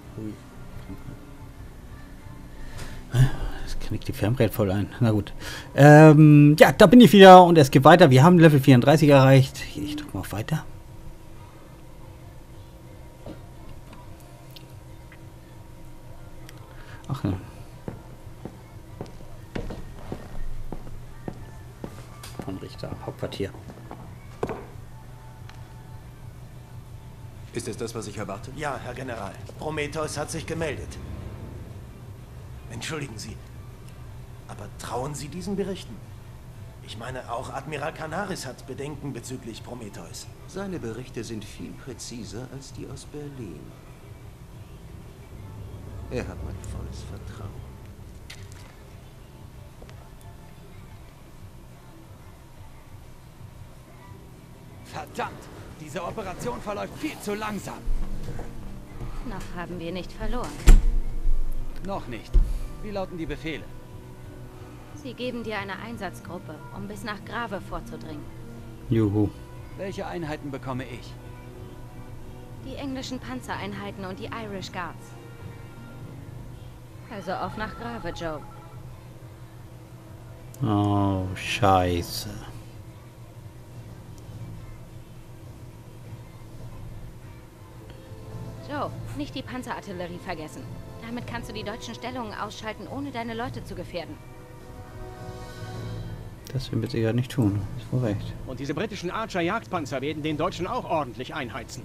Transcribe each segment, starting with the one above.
Ui. Das knickt die Fernbrät voll ein. Na gut. Ja, da bin ich wieder und es geht weiter. Wir haben Level 34 erreicht. Ich drücke mal auf Weiter. Ach ja. Von Richter, Hauptquartier. Ist es das, was ich erwarte? Ja, Herr General. Prometheus hat sich gemeldet. Entschuldigen Sie, aber trauen Sie diesen Berichten? Ich meine, auch Admiral Canaris hat Bedenken bezüglich Prometheus. Seine Berichte sind viel präziser als die aus Berlin. Er hat mein volles Vertrauen. Verdammt! Diese Operation verläuft viel zu langsam. Noch haben wir nicht verloren. Noch nicht. Wie lauten die Befehle? Sie geben dir eine Einsatzgruppe, um bis nach Grave vorzudringen. Juhu. Welche Einheiten bekomme ich? Die englischen Panzereinheiten und die Irish Guards. Also auf nach Grave, Joe. Oh, scheiße. Joe, nicht die Panzerartillerie vergessen. Damit kannst du die deutschen Stellungen ausschalten, ohne deine Leute zu gefährden. Das werden wir sicher nicht tun. Ist wohl recht. Und diese britischen Archer-Jagdpanzer werden den Deutschen auch ordentlich einheizen.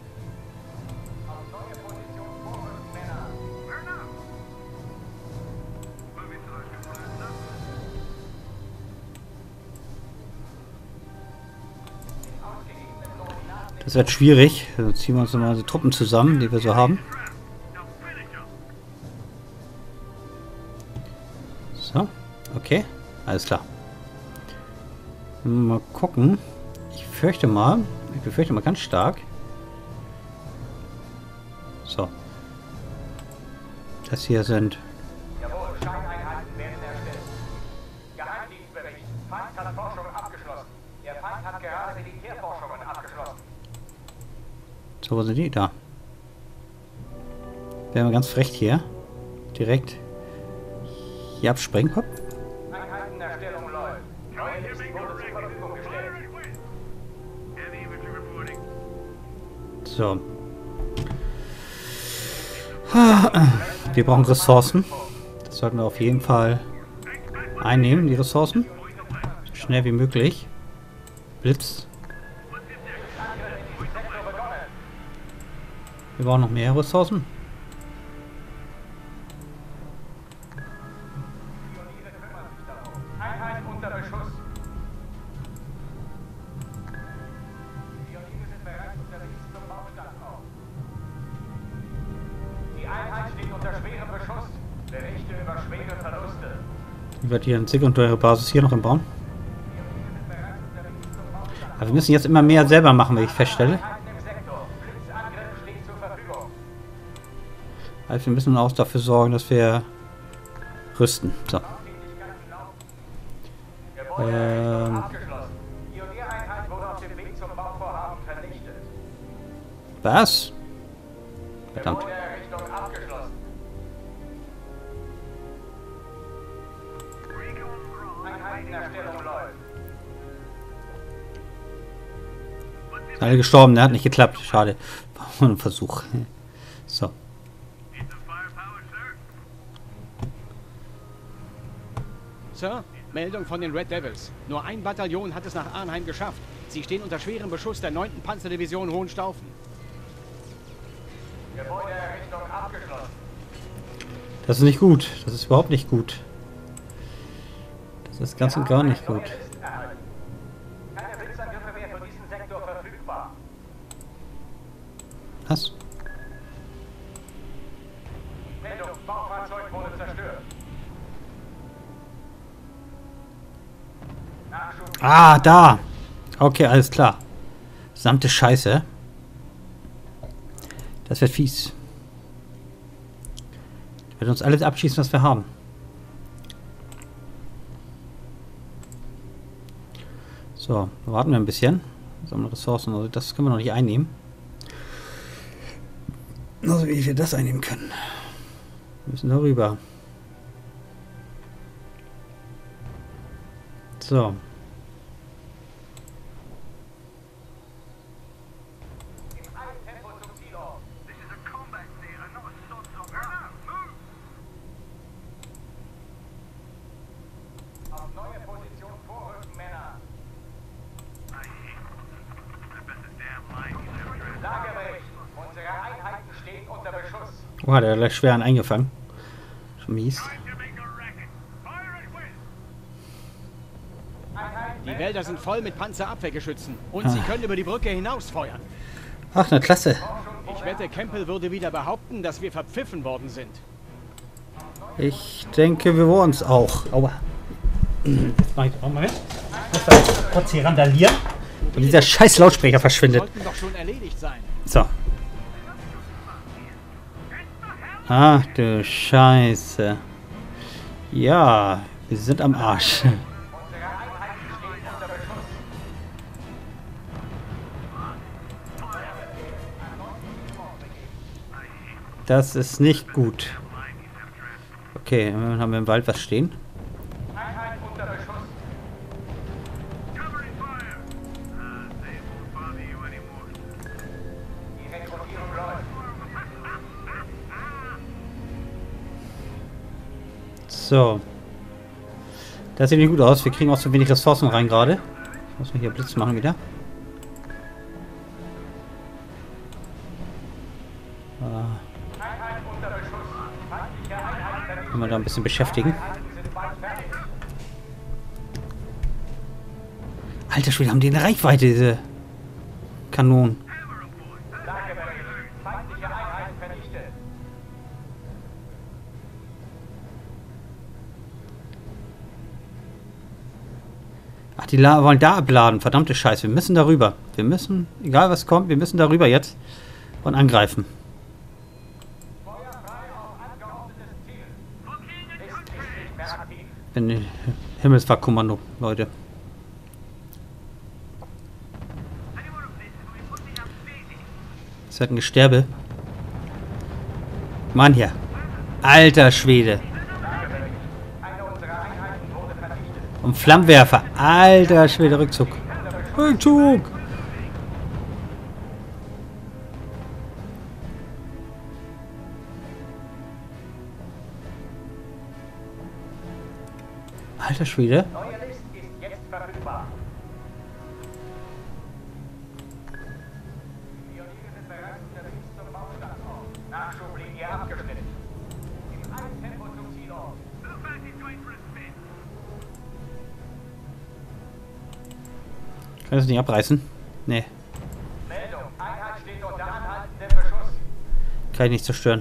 Das wird schwierig. Dann ziehen wir uns nochmal die Truppen zusammen, die wir so haben. So, okay. Alles klar. Mal gucken. Ich befürchte mal ganz stark. So. Das hier sind... Jawohl, Scheineinheiten werden erstellt. Geheimdienstbericht. Feind hat Forschung abgeschlossen. Der Feind hat gerade Militärforschungen abgeschlossen. So, wo sind die? Da. Wären wir ganz frech hier. Direkt hier abspringen. Hopp. Einheitenerstellung läuft. Neue Liste wurde zur Verfügung gestellt. So. Wir brauchen Ressourcen. Das sollten wir auf jeden Fall einnehmen, die Ressourcen. So schnell wie möglich. Blitz. Wir brauchen noch mehr Ressourcen. Einheit unter Beschuss. Pioniere sind bereits unterwegs zum Baustandort. Die Einheit steht unter schwerem Beschuss. Berichte über schwere Verluste. Ich werde hier eine sekundäre Basis hier noch im Bauen. Aber wir müssen jetzt immer mehr selber machen, wie ich feststelle. Einheiten im Sektor. Blitzangriff steht zur Verfügung. Also wir müssen auch dafür sorgen, dass wir rüsten. So. Abgeschlossen. Pioniereinheit wurde auf dem Weg zum Bauvorhaben vernichtet. Was? Verdammt. Gebäudeerrichtung abgeschlossen. Einheitenerstellung läuft. Sind alle gestorben, der hat nicht geklappt. Schade. War nur ein Versuch. So. Sir, Meldung von den Red Devils. Nur ein Bataillon hat es nach Arnheim geschafft. Sie stehen unter schwerem Beschuss der 9. Panzerdivision Hohenstaufen. Gebäudeerrichtung abgeschlossen. Das ist nicht gut. Das ist überhaupt nicht gut. Das ist ganz und gar nicht gut. Keine Blitzangriffe mehr für diesen Sektor verfügbar. Was? Meldung, Baufahrzeug wurde zerstört. Nachschub. Ah, da! Okay, alles klar. Verdammte Scheiße. Das wird fies. Wir werden uns alles abschießen, was wir haben. So, warten wir ein bisschen. Sammeln Ressourcen, also das können wir noch nicht einnehmen. Also wie wir das einnehmen können. Wir müssen darüber. So. Oh, hat er gleich schwer einen eingefangen. Schon mies. Die Wälder sind voll mit Panzerabwehrgeschützen und sie können über die Brücke hinaus feuern. Ach, na klasse. Ich wette, Campbell würde wieder behaupten, dass wir verpfiffen worden sind. Ich denke, wir wollen es auch. Aua. Jetzt mach ich auch mal. Ich muss da kurz hier randalieren. Und dieser scheiß Lautsprecher verschwindet. Sollten doch schon erledigt sein. So. Ach du Scheiße. Ja, wir sind am Arsch. Das ist nicht gut. Okay, dann haben wir im Wald was stehen. So. Das sieht nicht gut aus. Wir kriegen auch zu wenig Ressourcen rein gerade. Ich muss mal hier Blitz machen wieder. Können wir da ein bisschen beschäftigen. Alter Schwede, haben die eine Reichweite, diese Kanonen. Ach, die wollen da abladen. Verdammte Scheiße. Wir müssen darüber. Wir müssen, egal was kommt, wir müssen darüber jetzt und angreifen. Ich bin Himmelsfahrtkommando, Leute. Das wird ein Gesterbe. Mann hier. Alter Schwede. Und Flammenwerfer. Alter Schwede, Rückzug. Rückzug. Alter Schwede. Neue List ist jetzt verfügbar. Die Pioniere sind bereits unterwegs zum Baustandort. Nachschublinie abgeschnitten. Im Eiltempo zum Zielort. Kann ich das nicht abreißen? Nee. Meldung. Einheit steht unter anhaltendem Beschuss. Kann ich nicht zerstören.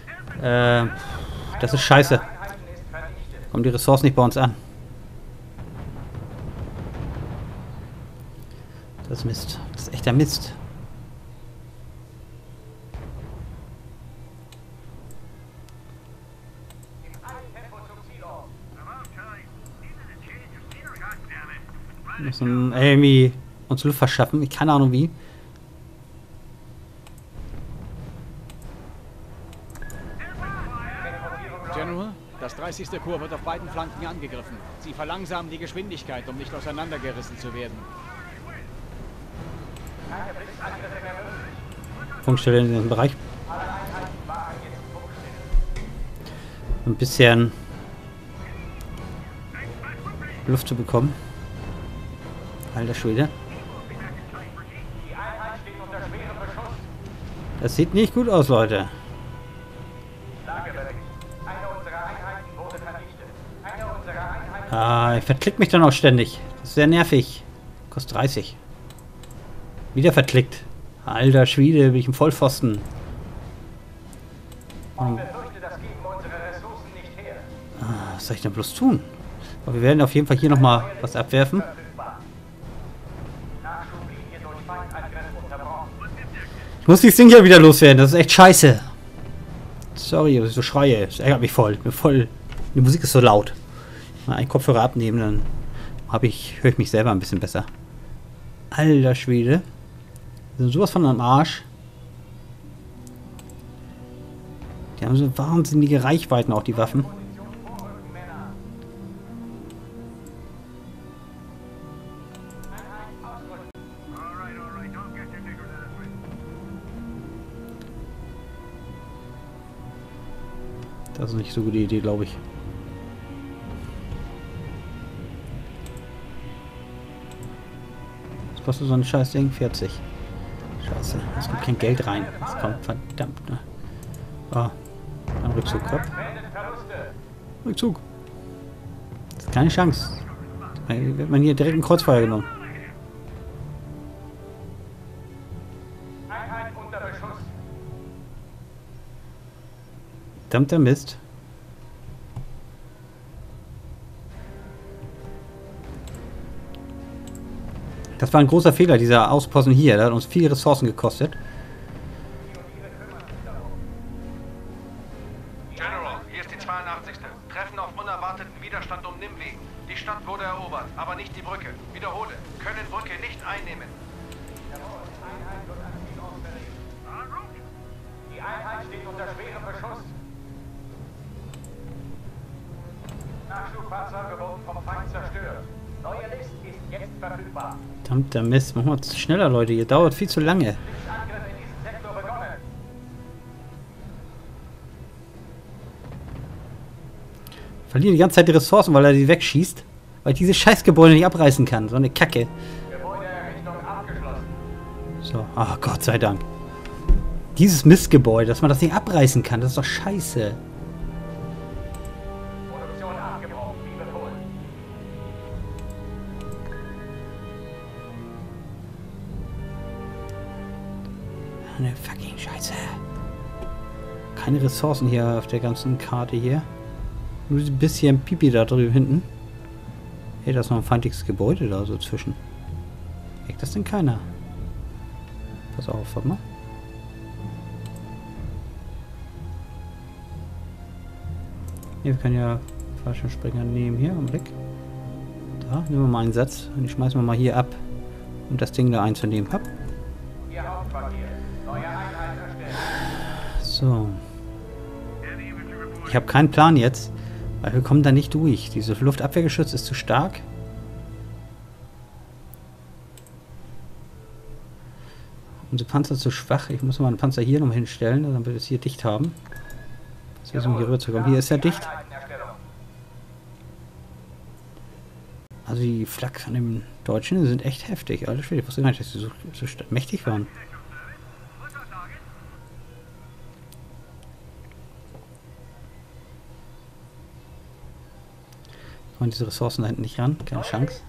Das ist scheiße. Kommen die Ressourcen nicht bei uns an. Das ist Mist. Das ist echter Mist. Wir müssen irgendwie uns Luft verschaffen. Ich keine Ahnung wie. General, das 30. Korps wird auf beiden Flanken angegriffen. Sie verlangsamen die Geschwindigkeit, um nicht auseinandergerissen zu werden. Funkstelle in diesem Bereich. Ein bisschen Luft zu bekommen. Alter Schwede. Das sieht nicht gut aus, Leute. Ah, ich verklickt mich dann auch ständig. Das ist sehr nervig. Kostet 30. Wieder verklickt. Alter Schwede, bin ich im Vollpfosten. Was soll ich denn bloß tun? Aber wir werden auf jeden Fall hier nochmal was abwerfen. Ich muss dieses Ding hier wieder loswerden. Das ist echt scheiße. Sorry, dass ich so schreie. Das ärgert mich voll. Die Musik ist so laut. Mal einen Kopfhörer abnehmen, dann höre ich mich selber ein bisschen besser. Alter Schwede. Wir sind sowas von am Arsch. Die haben so wahnsinnige Reichweiten, auch die Waffen. Das ist nicht so eine gute Idee, glaube ich. Was kostet so ein scheiß Ding? 40. Scheiße, es gibt kein Geld rein. Es kommt verdammt, ne? Ah, ein Rückzug, hopp. Rückzug. Das ist keine Chance. Dann wird man hier direkt ein Kreuzfeuer genommen. Einheit unter Beschuss. Verdammter Mist. Das war ein großer Fehler, dieser Ausposten hier. Der hat uns viele Ressourcen gekostet. General, hier ist die 82. Treffen auf unerwarteten Widerstand um Nimwegen. Die Stadt wurde erobert, aber nicht die Brücke. Wiederhole, können Brücke nicht einnehmen. Die Einheit steht unter schwerem Beschuss. Nachschubfahrzeuge wurden vom Feind zerstört. Neue List ist jetzt verfügbar. Verdammter Mist. Machen wir schneller, Leute. Hier dauert viel zu lange. Angriff in diesem Sektor begonnen. Verliere die ganze Zeit die Ressourcen, weil er die wegschießt. Weil ich diese Scheißgebäude nicht abreißen kann. So eine Kacke. Gebäudeerrichtung abgeschlossen. So. Ah, Gott sei Dank. Dieses Mistgebäude, dass man das nicht abreißen kann, das ist doch scheiße. Produktion abgebrochen, wie befohlen. Eine fucking Scheiße. Keine Ressourcen hier auf der ganzen Karte hier. Nur ein bisschen Pipi da drüben hinten. Hey, da ist noch ein feindliches Gebäude da so zwischen. Eckt das denn keiner? Pass auf, warte mal. Hier, wir können ja Fallschirmspringer nehmen hier, im Blick. Da, nehmen wir mal einen Satz und die schmeißen wir mal hier ab, um das Ding da einzunehmen. Hopp. Ihr Hauptquartier. Neue Einheit erstellt. So. Ich habe keinen Plan jetzt, weil wir kommen da nicht durch. Dieses Luftabwehrgeschütz ist zu stark. Unsere Panzer zu schwach. Ich muss mal einen Panzer hier noch hinstellen, damit wir es hier dicht haben. Das ist, um hier rüber zu kommen. Hier ist er dicht. Also die Flak von den Deutschen sind echt heftig. Alles schwierig. Ich wusste gar nicht, dass sie so mächtig waren. Kommen diese Ressourcen da hinten nicht ran. Keine Chance.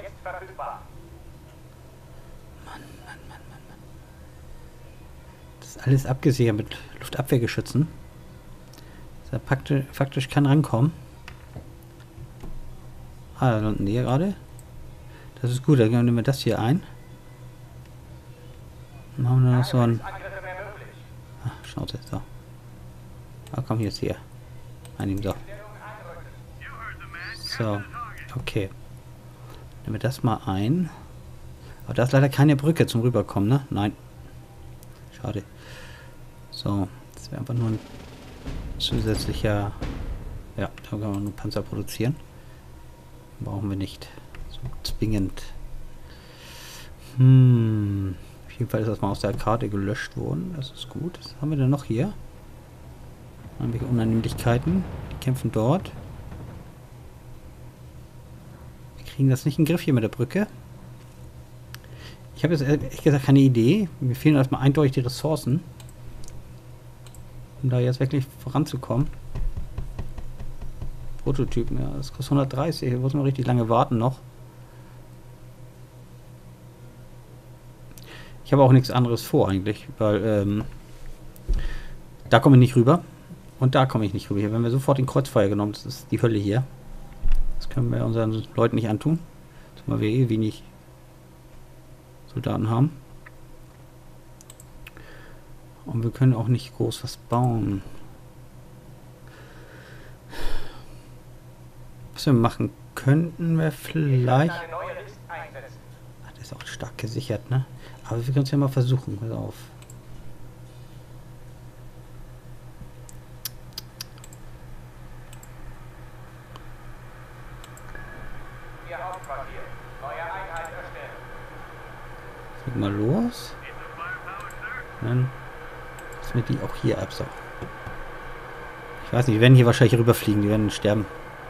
Das ist alles abgesichert mit Luftabwehrgeschützen. Das faktisch kann rankommen. Ah, da unten hier gerade. Das ist gut, dann nehmen wir das hier ein. Dann haben wir noch so ein... Ach, Schnauze, so. Ah, komm, jetzt hier. Einnehmen, so. So, okay. Nehmen wir das mal ein. Aber da ist leider keine Brücke zum Rüberkommen, ne? Nein. Schade. So, das wäre einfach nur ein zusätzlicher... Ja, da kann man nur Panzer produzieren. Brauchen wir nicht. So zwingend. Auf jeden Fall ist das mal aus der Karte gelöscht worden. Das ist gut. Was haben wir denn noch hier? Irgendwelche Unannehmlichkeiten. Die kämpfen dort. Wir kriegen das nicht in den Griff hier mit der Brücke. Ich habe jetzt ehrlich gesagt keine Idee. Mir fehlen erstmal eindeutig die Ressourcen, um da jetzt wirklich voranzukommen. Prototypen, ja, das kostet 130. Hier muss man richtig lange warten noch. Ich habe auch nichts anderes vor eigentlich, weil da komme ich nicht rüber und da komme ich nicht rüber. Hier werden wir sofort in Kreuzfeuer genommen. Das ist die Hölle hier. Das können wir unseren Leuten nicht antun, zumal wir eh wenig Soldaten haben. Und wir können auch nicht groß was bauen. Was wir machen könnten, wir vielleicht... Ach, das ist auch stark gesichert, ne? Aber wir können es ja mal versuchen. Pass auf. Hauptquartier. Neue Einheit erstellen. Flieg mal los. Dann lassen wir die auch hier ab. So. Ich weiß nicht, die werden hier wahrscheinlich rüberfliegen. Die werden sterben.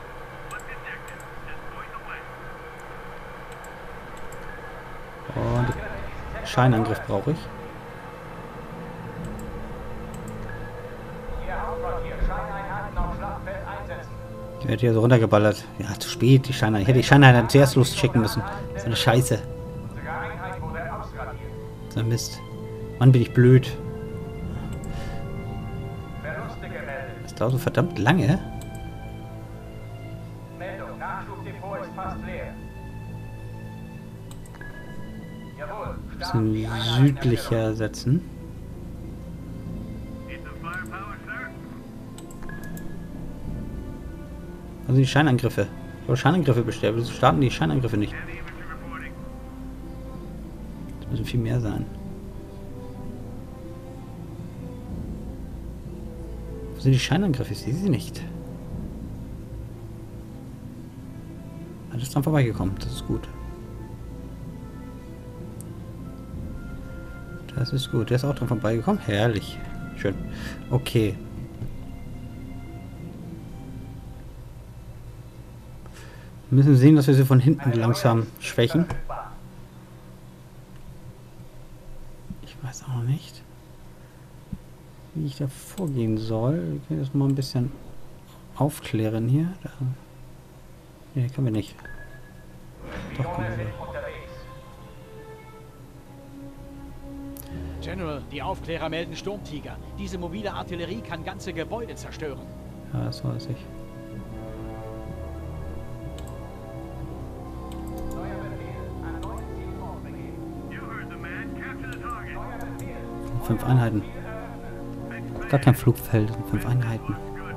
Und Scheinangriff brauche ich. Ihr Hauptquartier. Scheineinheiten auf Schlachtfeld einsetzen. Die wird hier so runtergeballert. Ja, zu spät, die Scheineinheit. Ich hätte die Scheineinheit zuerst loschecken müssen. So eine Scheiße. Unsere Einheit wurde ausradiert. So ein Mist. Mann, bin ich blöd. Verluste gemeldet. Das dauert so verdammt lange. Meldung. Nachschubdepot ist fast leer. Jawohl. Starten die Bisschen Einheiten südlicher setzen. Also die Scheinangriffe. Ich habe Scheinangriffe bestellt. Wieso starten die Scheinangriffe nicht? Das müssen viel mehr sein. Wo sind die Scheinangriffe? Ich sehe sie nicht. Alles dran vorbeigekommen. Das ist gut. Das ist gut. Der ist auch dran vorbeigekommen. Herrlich. Schön. Okay. Wir müssen sehen, dass wir sie von hinten langsam schwächen. Ich weiß auch noch nicht, wie ich da vorgehen soll. Wir können das mal ein bisschen aufklären hier. Da. Nee, können wir nicht. Doch, können wir. General, die Aufklärer melden Sturmtiger. Diese mobile Artillerie kann ganze Gebäude zerstören. Ja, das weiß ich. Neuer Befehl. An neuen Zielort begeben. 5 Einheiten. Gar kein Flugfeld. 5 Einheiten.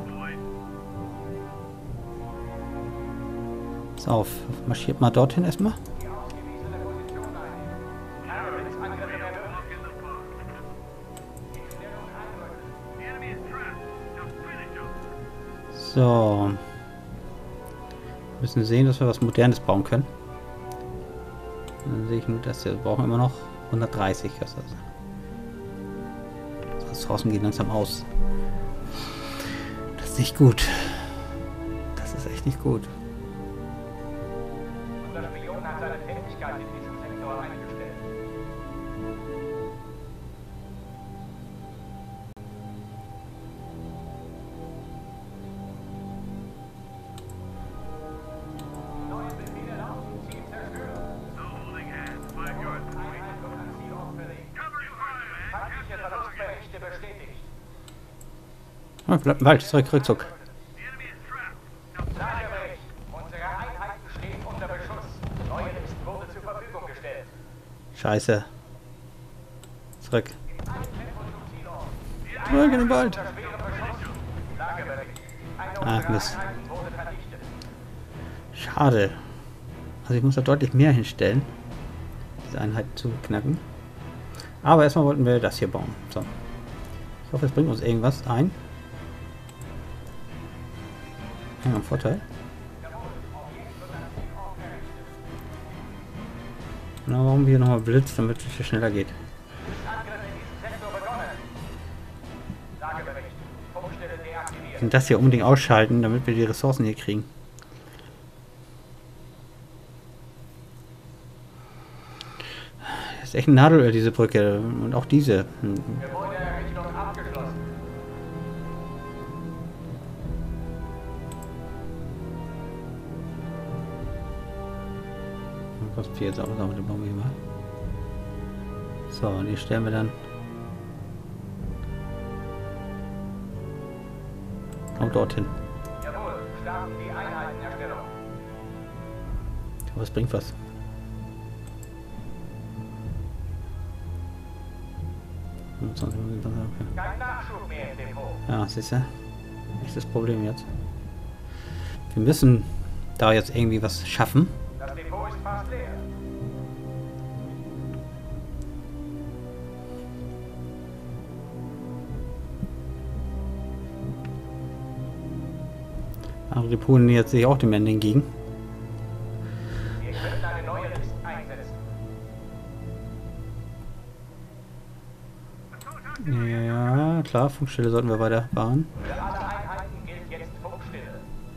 Pass auf. Marschiert mal dorthin erstmal. Die ausgewiesene Position ein. Carolins Angriffe der Luft. Die Stellung einrücken. So. Wir müssen sehen, dass wir was Modernes bauen können. Dann sehe ich nur, dass wir brauchen immer noch 130. Also Ressourcen gehen langsam aus. Das ist nicht gut. Das ist echt nicht gut. Unser Spion hat seine Tätigkeit in diesem Sektor eingestellt. Neue Befehle lauten. Ziel zerstören. Einheit wird an Zielort verlegt. Feindliche Verlustberichte bestätigt. Oh, bleibt im Wald. Zurück, Rückzug. Lagebericht. Unsere Einheiten stehen unter Beschuss. Neue List wurde zur Verfügung gestellt. Scheiße. Zurück. Zurück in den Wald. Ah, Mist. Schade. Also ich muss da deutlich mehr hinstellen, diese Einheiten zu knacken. Aber erstmal wollten wir das hier bauen. So. Ich hoffe, es bringt uns irgendwas ein. Ja, ein Vorteil. Na, warum wir nochmal Blitz, damit es viel schneller geht. Wir können das hier unbedingt ausschalten, damit wir die Ressourcen hier kriegen. Das ist echt ein Nadelöhr, diese Brücke. Und auch diese. Gebäudeerrichtung abgeschlossen. Kostet 4 jetzt auch noch mit dem Baum hier mal. So, und die stellen wir dann auch dorthin. Jawohl, starten die Einheitenerstellung. Was bringt was? Kein Nachschub mehr im Depot. Ja, siehst du? Echtes Problem jetzt. Wir müssen da jetzt irgendwie was schaffen. Das Depot ist fast leer. Aber die Polen nähert sich auch dem Ende entgegen. Wir Ja, klar, Funkstelle sollten wir weiterfahren. Für alle Einheiten gilt jetzt Funkstille.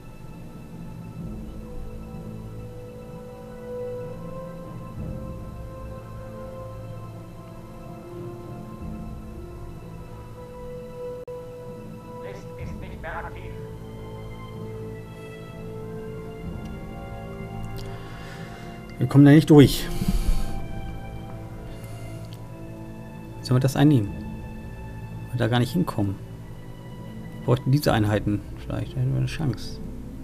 List ist nicht mehr aktiv. Wir kommen da nicht durch. Sollen wir das einnehmen? Wir da gar nicht hinkommen. Wir bräuchten diese Einheiten. Vielleicht hätten wir eine Chance.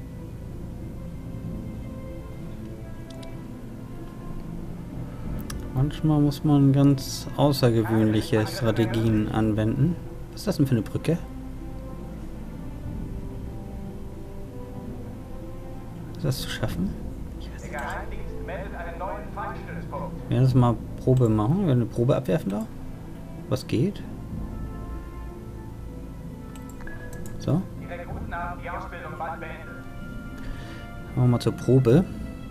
Manchmal muss man ganz außergewöhnliche Strategien anwenden. Was ist das denn für eine Brücke? Ist das zu schaffen? Der Geheimdienst meldet einen neuen Feindstützpunkt. Wir werden das mal Probe machen. Wir werden eine Probe abwerfen da. Was geht? So. Die Rekruten haben die Ausbildung bald beendet. Machen wir mal zur Probe.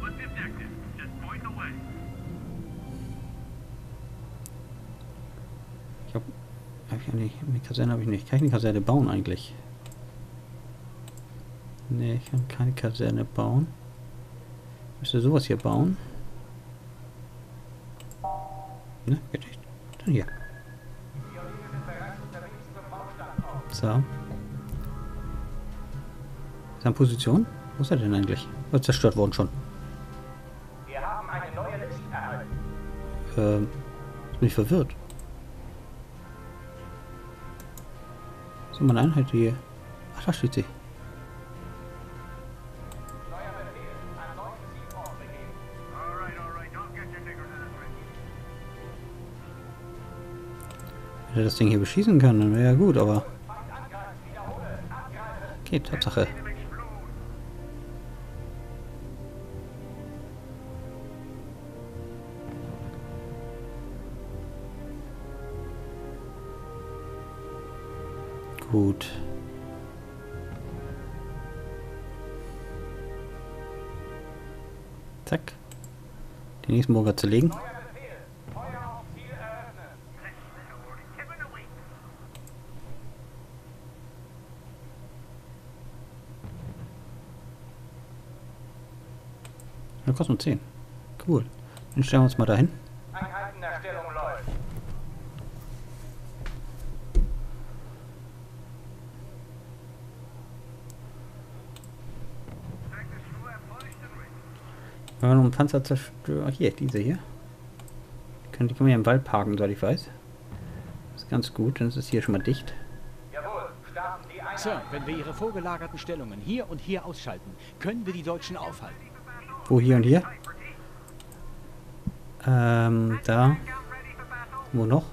Eine Kaserne habe ich nicht. Kann ich eine Kaserne bauen eigentlich? Ne, ich kann keine Kaserne bauen. Ich müsste sowas hier bauen. Ne, geht nicht. Dann hier. So. Ist er in Position? Wo ist er denn eigentlich? Wird zerstört worden schon. Wir haben eine neue Liste erhalten. Jetzt bin ich verwirrt. So, meine Einheit hier. Ach, da steht sie. Neuer Befehl. An neuen Zielort begeben. Hätte das Ding hier beschießen können, dann wäre ja gut, aber... Okay, Tatsache. Gut. Zack. Den nächsten Burger zu legen. Neuer Befehl. Feuer auf Ziel eröffnen. Ja, kostet nur 10. Cool. Dann stellen wir uns mal dahin. Einheitenerstellung läuft. Wenn wir noch einen Panzer zerstören. Hier, diese hier. Die können wir ja im Wald parken, soweit ich weiß. Das ist ganz gut, dann ist es hier schon mal dicht. Jawohl. Starten die Einheit. Sir, wenn wir Ihre vorgelagerten Stellungen hier und hier ausschalten, können wir die Deutschen aufhalten. Wo, hier und hier? Da. Wo noch?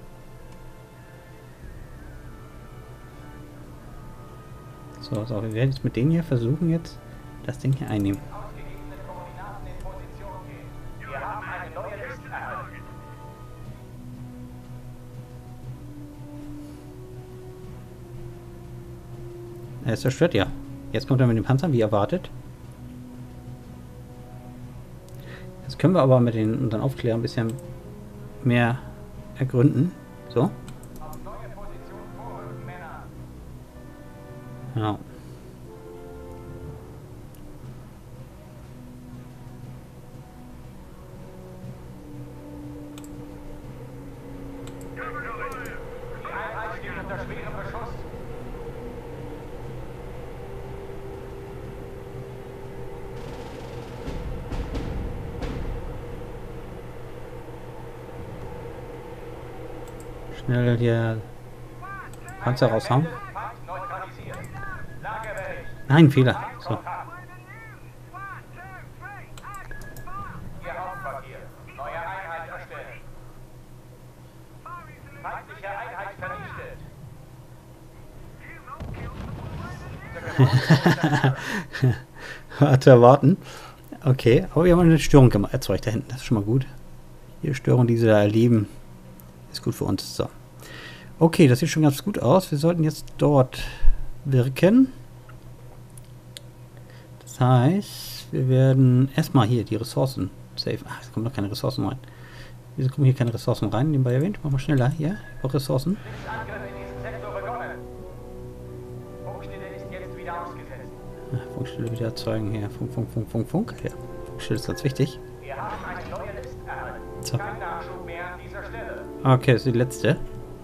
So, wir werden jetzt mit denen hier versuchen, jetzt das Ding hier einnehmen. Ausgegebene Koordinaten in Position gehen. Wir haben eine neue Liste erhalten. Er ist zerstört, ja. Jetzt kommt er mit den Panzern, wie erwartet. Das können wir aber mit unseren Aufklärern ein bisschen mehr ergründen. So. Auf neue Position vorrücken, Männer. Genau. Die Einheit steht unter schwerem Beschuss. Schnell hier Panzer raushauen. Feind neutralisiert. Lagerwelt. Nein, Fehler. So. Kontakt. Ihr Hauptquartier. Neue Einheit erstellen. Feindliche Einheit vernichtet. War zu erwarten. Okay, aber wir haben eine Störung erzeugt da hinten. Das ist schon mal gut. Die Störung, die sie da erleben, ist gut für uns. So. Okay, das sieht schon ganz gut aus. Wir sollten jetzt dort wirken. Das heißt, wir werden erstmal hier die Ressourcen save. Ach, es kommen noch keine Ressourcen rein. Wieso kommen hier keine Ressourcen rein? Nebenbei erwähnt. Machen wir schneller. Hier, auch Ressourcen. Angriff in diesen Sektor Funkstelle wieder erzeugen hier. Funk. Ja, Funkstelle ist ganz wichtig. Wir haben eine neue Liste erhalten. So. Kein Nachschub mehr an dieser Stelle. Okay, das ist die letzte.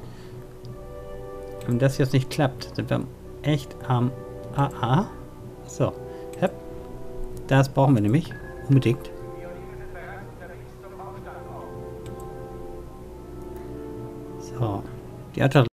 Wenn das jetzt nicht klappt, sind wir echt am AA. So. Hep. Das brauchen wir nämlich. Unbedingt. Pioniere sind bereits unterwegs zum Baustandort. So. Die Attacke